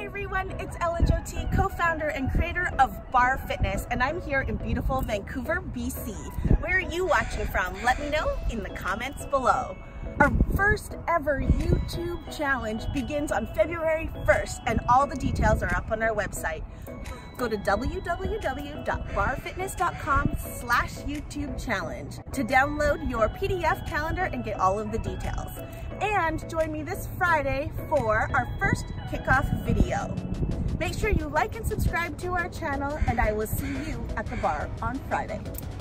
Hi everyone, it's Ellen Joti, co-founder and creator of Barre Fitness, and I'm here in beautiful Vancouver, BC. Where are you watching from? Let me know in the comments below. Our first ever YouTube challenge begins on February 1st, and all the details are up on our website. Go to www.barrefitness.com/YouTube challenge to download your PDF calendar and get all of the details. And join me this Friday for our first kickoff video. Make sure you like and subscribe to our channel, and I will see you at the bar on Friday.